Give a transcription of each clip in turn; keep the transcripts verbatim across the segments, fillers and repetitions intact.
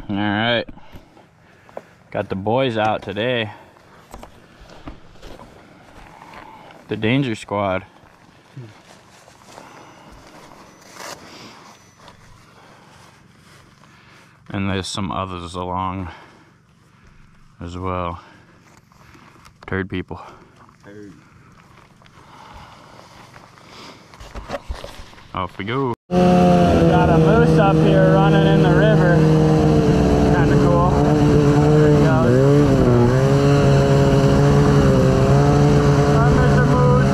All right, got the boys out today. The Danger Squad. And there's some others along as well. Turd people. Turd. Off we go. We got a moose up here running in the river. Kind of cool. There he goes. Hi, Mister Moose.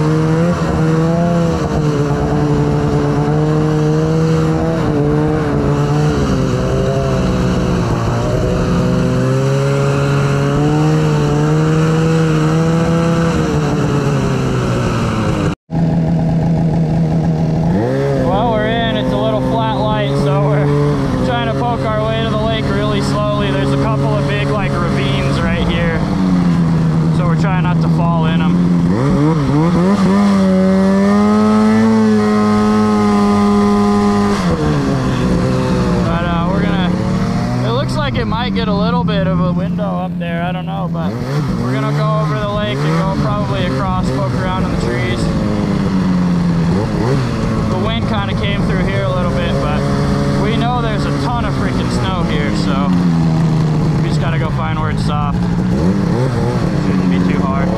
It might get a little bit of a window up there, I don't know, but we're gonna go over the lake and go probably across, poke around in the trees. The wind kind of came through here a little bit, but we know there's a ton of freaking snow here, so we just gotta go find where it's soft. Shouldn't be too hard.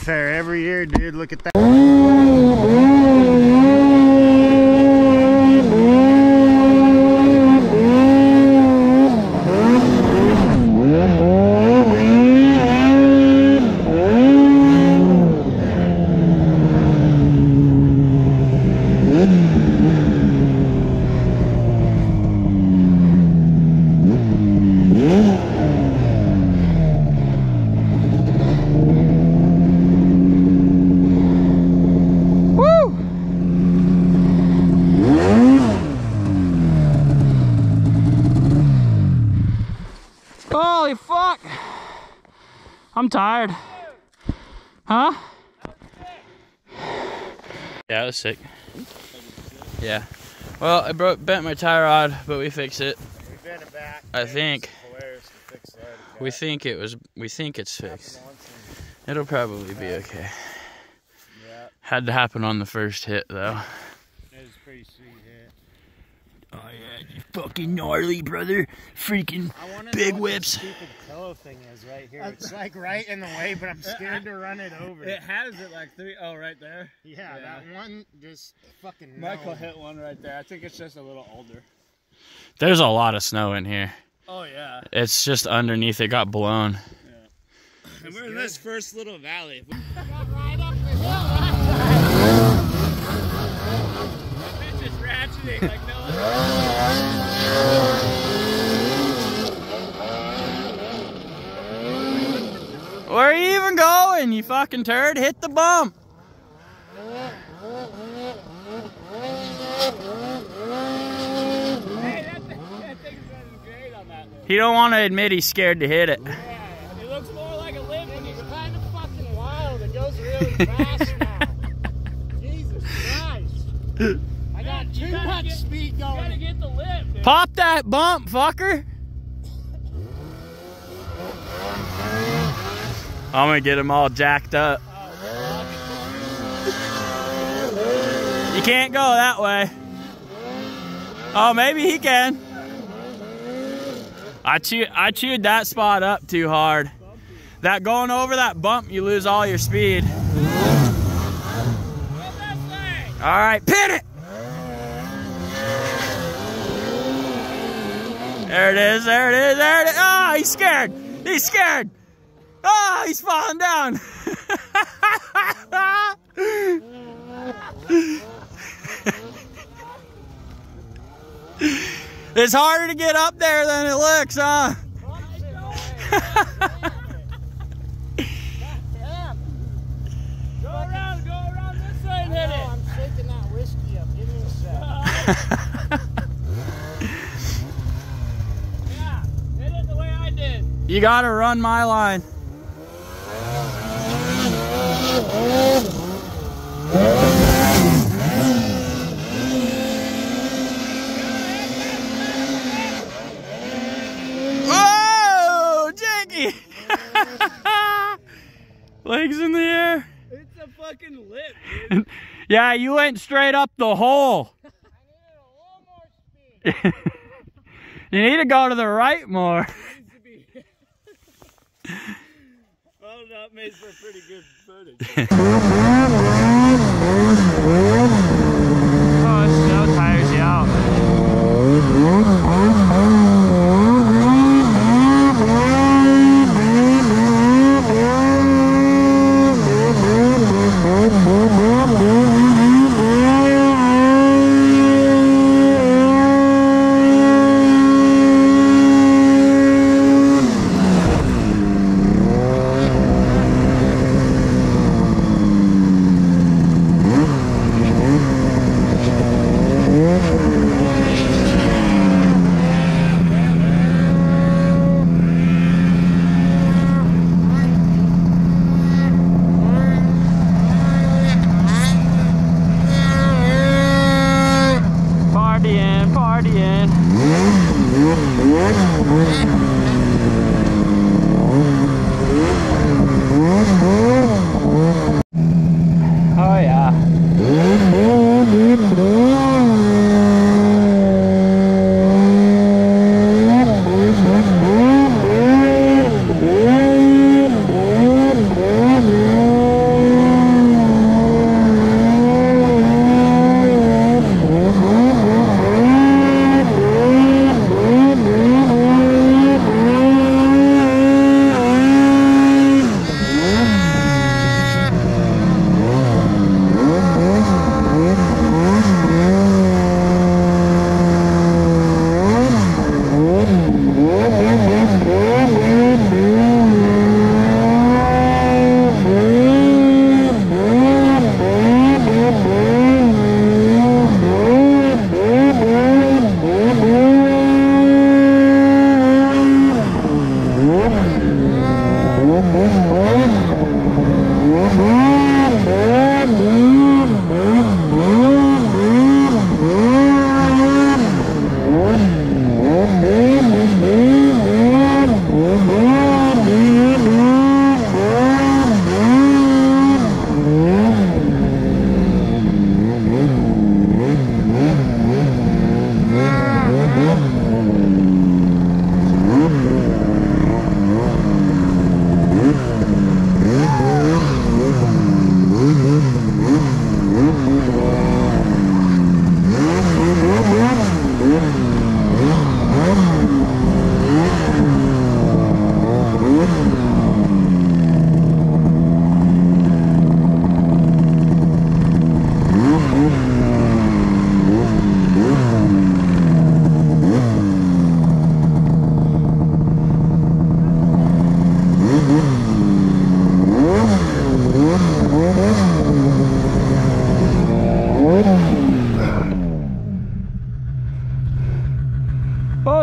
fair every year, dude. Look at that. Holy fuck! I'm tired. Huh? Yeah, it was sick. Yeah. Well, I broke, bent my tie rod, but we fixed it. We bent it back. I think. Hilarious to fix that. We think it was. We think it's fixed. It'll probably be okay. Yeah. Had to happen on the first hit, though. It was a pretty sweet hit. Oh yeah, you fucking gnarly, brother. Freaking big whips. What the stupid pillow thing is right here. It's like right in the way, but I'm scared to run it over. It has it like three. Oh, right there. Yeah, Yeah. that one just fucking. Michael no. hit one right there. I think it's just a little older. There's a lot of snow in here. Oh yeah. It's just underneath. It got blown. Yeah. And we're in this first little valley. Got right up the hill that It's just ratcheting like no other. Where are you even going, you fucking turd? Hit the bump. Hey, that, thing, that thing's running great on that lift. He don't want to admit he's scared to hit it. Yeah, it looks more like a lift when It's he's kind of fucking wild. It goes really fast now. Jesus Christ. I got too gotta much get- speed You gotta going. get the lift. Dude. Pop that bump, fucker. I'm gonna get him all jacked up. You can't go that way. Oh, maybe he can. I chewed, I chewed that spot up too hard. That going over that bump, you lose all your speed. All right, pin it. There it is, there it is, there it is. Oh, he's scared. He's scared. Oh, he's falling down. It's harder to get up there than it looks, huh? Go around, go around this way and hit it. I'm shaking that whiskey up. Give me a sec. Yeah, hit it the way I did. You gotta run my line. Whoa, Jakey! Legs in the air. It's a fucking lift, dude. Yeah, you went straight up the hole. I needed a little more speed. You need to go to the right more. Needs to be. Well, that made for pretty good footage. Oh, this snow tires you out. Partying, partying. Oh yeah.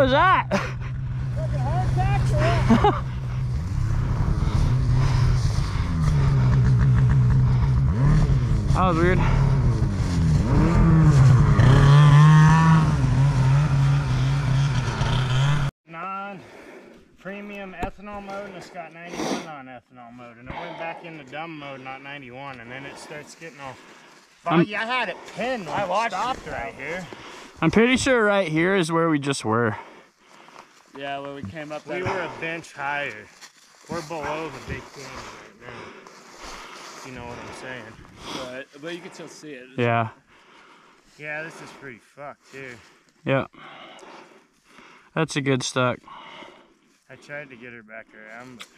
was that? Fucking heart attack or what? That was weird. Non-premium ethanol mode, and it's got ninety-one non-ethanol mode, and it went back into dumb mode, not ninety-one, and then it starts getting all. Oh I'm, yeah, I had it pinned. When I it watched stopped it. right here. I'm pretty sure right here is where we just were. Yeah, where we came up. We were a bench higher. We're below the big canyon right now. You know what I'm saying? But, but you can still see it. Yeah. Yeah, this is pretty fucked too. Yep. That's a good stuck. I tried to get her back around, but.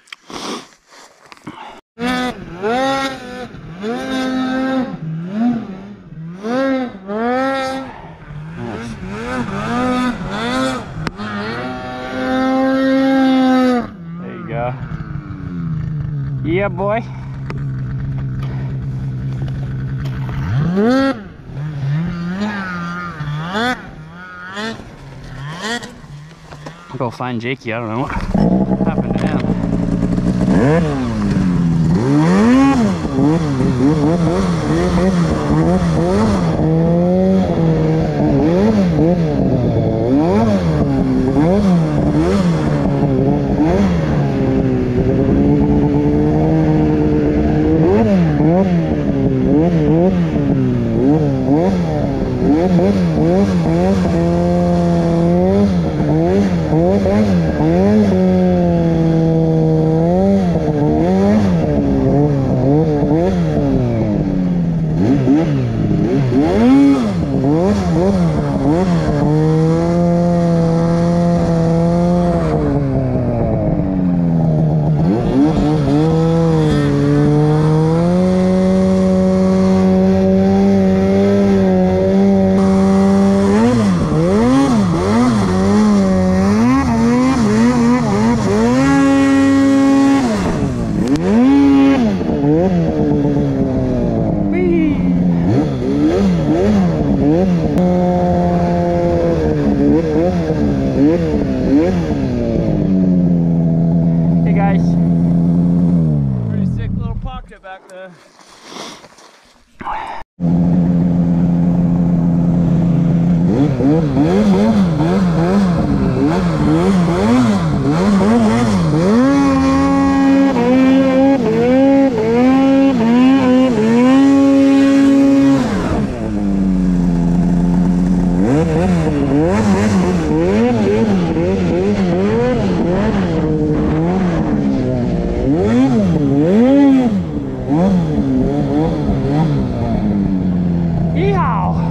There you go. Yeah, boy. I'll go find Jakey. I don't know what happened to him. Hey guys. Pretty sick little pocket back there. Yeehaw!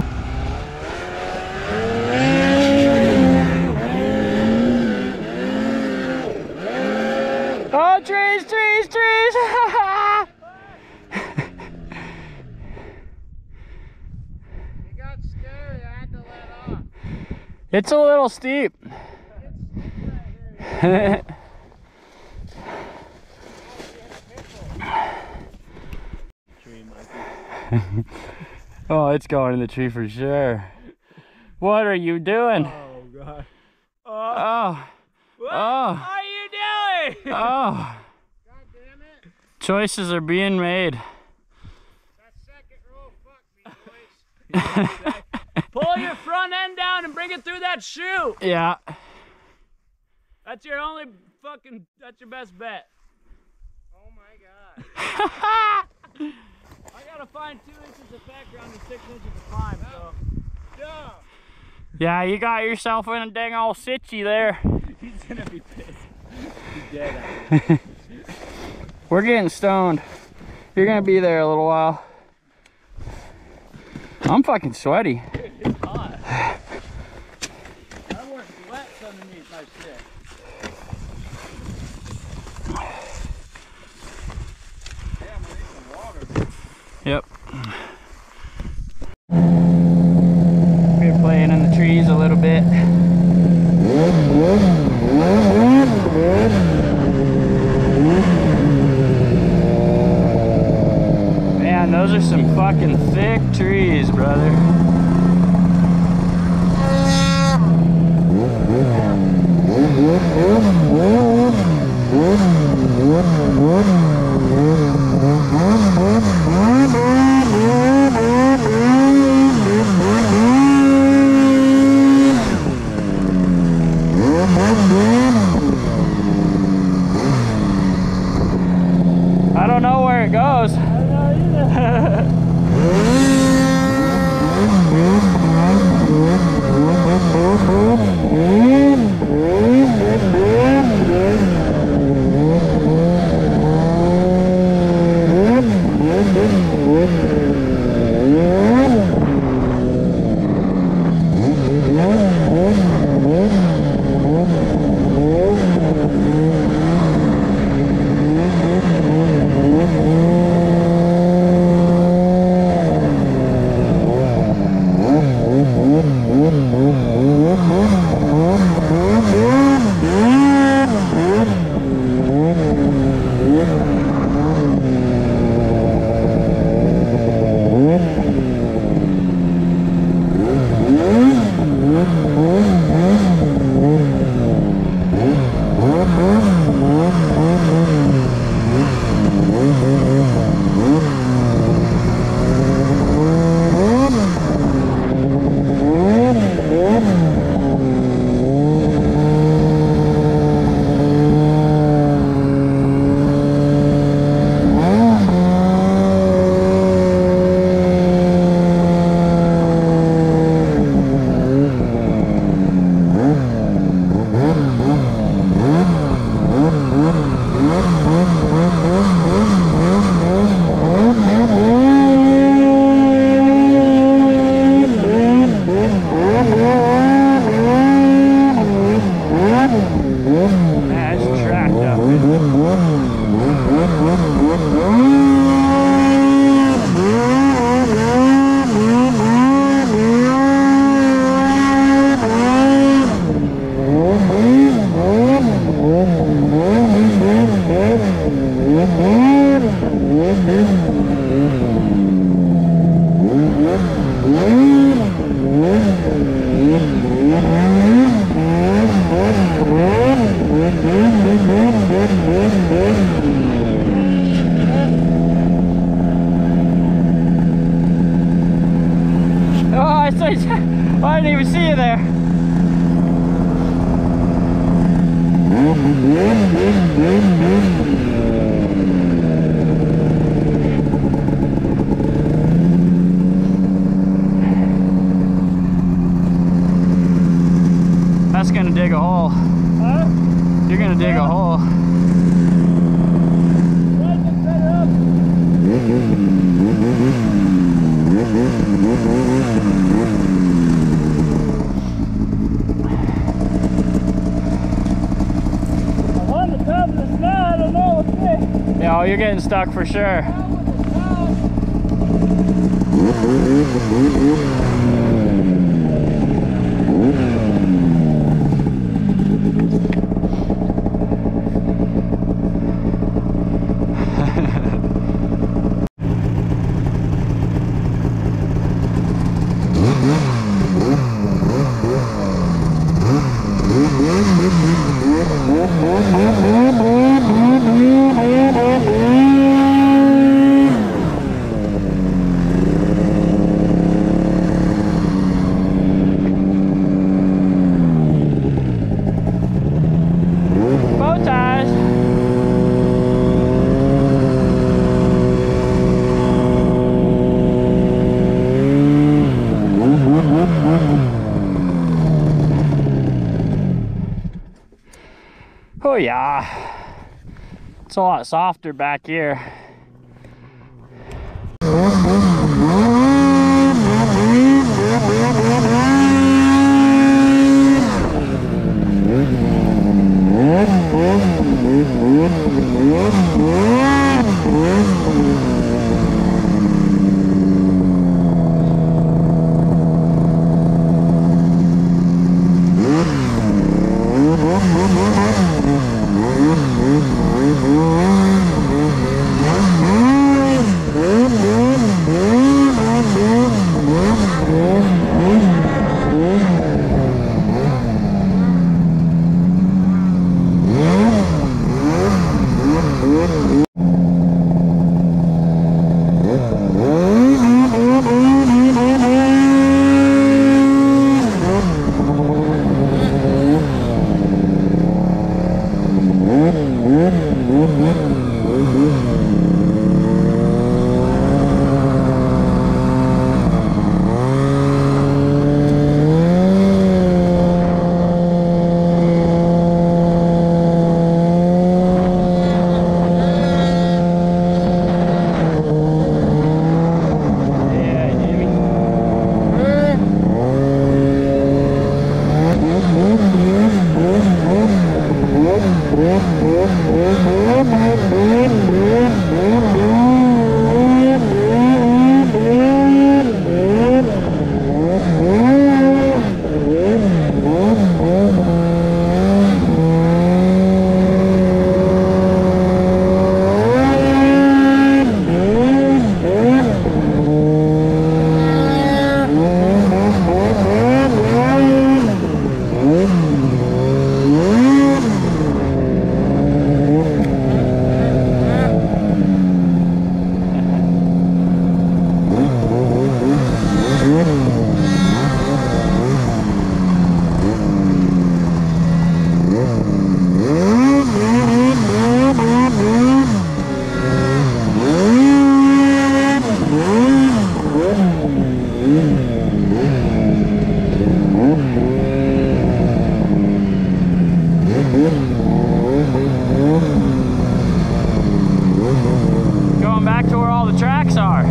Oh, trees, trees, trees! It got scary. I had to let off. It's a little steep. Oh, it's going in the tree for sure. What are you doing? Oh god. Oh. What Oh. are you doing? Oh. God damn it. Choices are being made. That second row fucked me, boys. Pull your front end down and bring it through that chute. Yeah. That's your only fucking, that's your best bet. Oh my god. I gotta find two inches of background and six inches of climb, so. Dumb. Yeah, you got yourself in a dang old sitchy there. He's gonna be pissed. He's dead out here. We're getting stoned. You're gonna be there a little while. I'm fucking sweaty. Dude, it's hot. I wear sweats underneath my shit. Yeah, I'm gonna need some water. Yep. We're playing in the trees a little bit. Man, those are some fucking thick trees, brother. goes. I don't know either. I didn't even see you there. That's gonna dig a hole. Huh? You're gonna dig a hole. Why is it better up? I'm on the top of the snow, I don't know what's this. Yeah, oh, you're getting stuck for sure. Down with the snow. Bow ties. Oh yeah, it's a lot softer back here. Going back to where all the tracks are.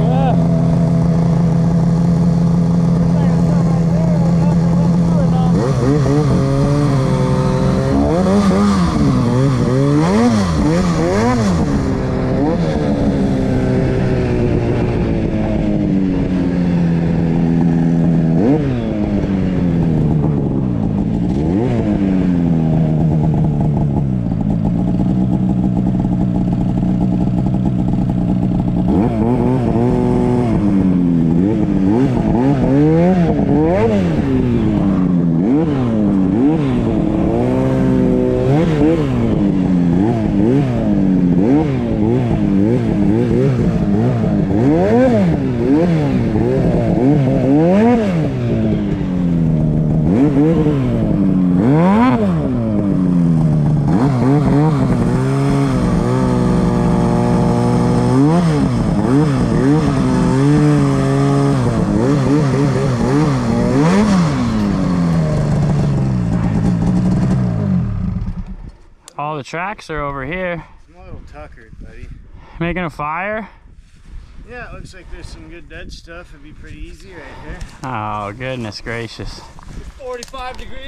All the tracks are over here. I'm a little tuckered, buddy. Making a fire? Yeah, it looks like there's some good dead stuff. It'd be pretty easy right here. Oh, goodness gracious. forty-five degrees.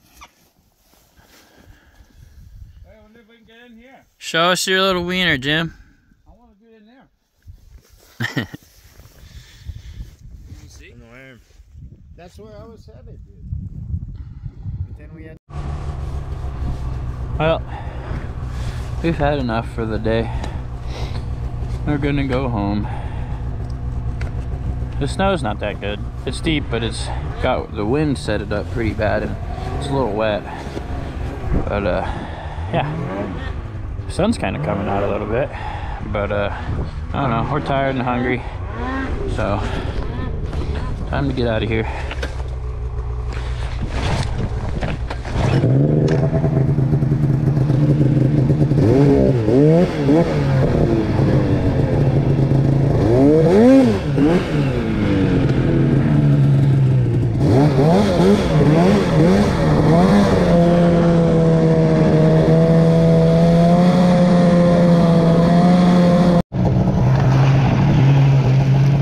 Hey, I wonder if we can get in here. Show us your little wiener, Jim. I want to get in there. You see? That's where I was headed, dude. But then we had. Well, we've had enough for the day. We're gonna go home. The snow's not that good. It's deep, but it's got the wind set it up pretty bad, and it's a little wet. But uh, yeah, the sun's kind of coming out a little bit. But uh, I don't know. We're tired and hungry, so time to get out of here.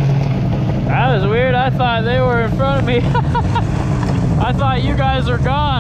That was weird. I thought they were in front of me. I thought you guys were gone.